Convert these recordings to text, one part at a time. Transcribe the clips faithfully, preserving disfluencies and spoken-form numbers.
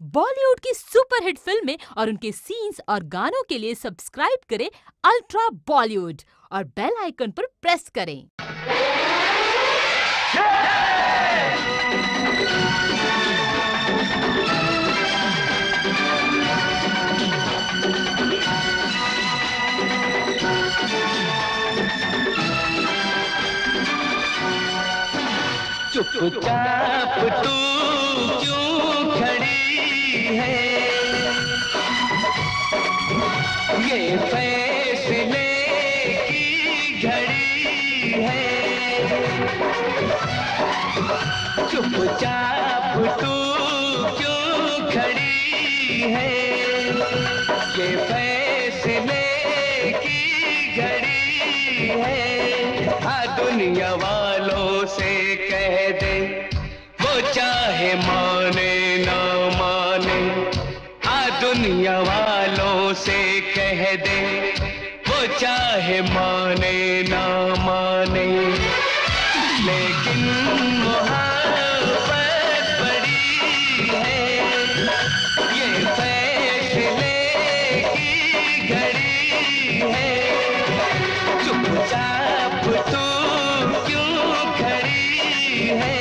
बॉलीवुड की सुपरहिट फिल्में और उनके सीन्स और गानों के लिए सब्सक्राइब करें अल्ट्रा बॉलीवुड और बेल आइकन पर प्रेस करें। चुपचाप तू क्यों खड़ी है, ये फैसले की घड़ी है। चुपचाप तू क्यों खड़ी है, ये फैसले की घड़ी है। हाँ दुनिया वालों से कह दे, वो चाहे माने ना माने। आ दुनिया वालों से कह दे, वो चाहे माने ना माने। लेकिन मोहब्बत बड़ी है, ये फैसले की घड़ी है। चुपचाप तू क्यों खड़ी है।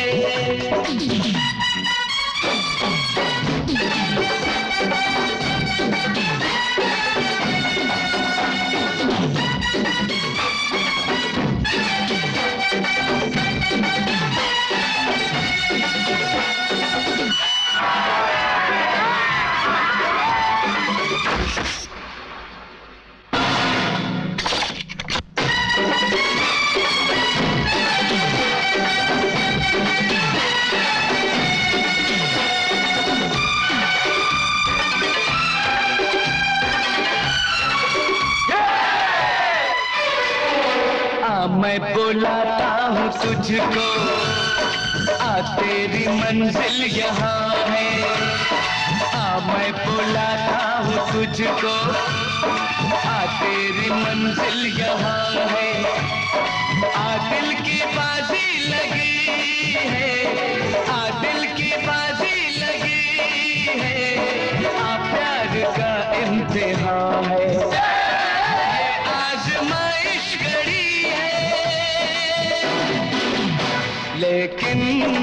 मैं बुलाता हूँ तुझको, आ तेरी मंजिल यहाँ है। आ मैं बुलाता हूँ तुझको, आ तेरी मंजिल यहाँ है। आ दिल की बाजी लगी है, आ दिल की बाजी लगी है। आ प्यार का इम्तिहान है, ये आजमाइश घड़ी है। लेकिन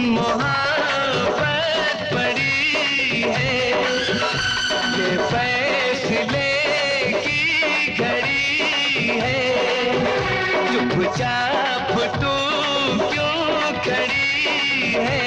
मोहब्बत बड़ी है, ये फैसले की घड़ी है। चुपचाप तू क्यों खड़ी है।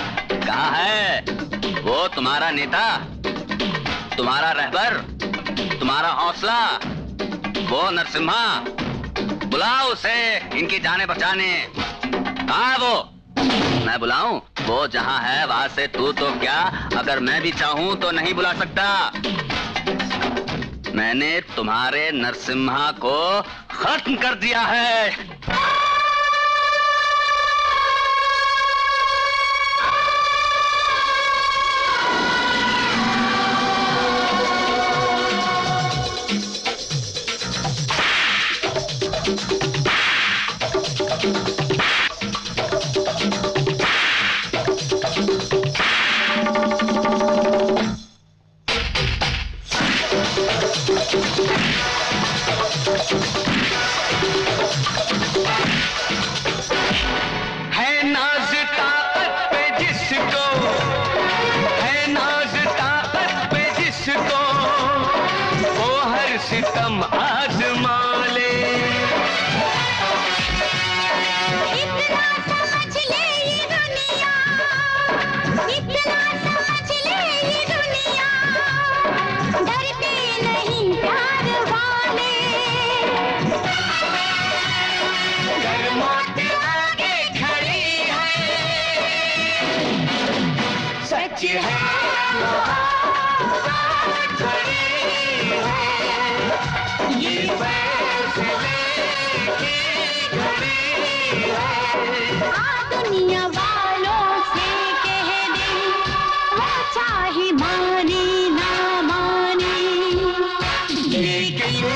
कहाँ है वो तुम्हारा नेता, तुम्हारा रहबर, तुम्हारा हौसला, वो नरसिम्हा? बुलाओ उसे इनकी जाने बचाने। कहाँ है वो? मैं बुलाऊं? वो जहां है वहां से तू तो क्या, अगर मैं भी चाहूं तो नहीं बुला सकता। मैंने तुम्हारे नरसिम्हा को खत्म कर दिया है। सितम आजमा ले, इतना समझ ले ये दुनिया, इतना समझ ले ये दुनिया, डरते नहीं प्यार वाले। डर मौत आगे खड़ी है, सच है ये फैसले की घड़ी है। आ दुनिया वालों से कह दे, वो चाहे माने ना माने, लेकिन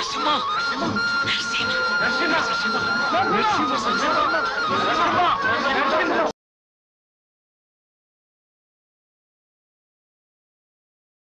नरसिम्हा, नरसिम्हा, नरसिम्हा, नरसिम्हा, नरसिम्हा, नरसिम्हा,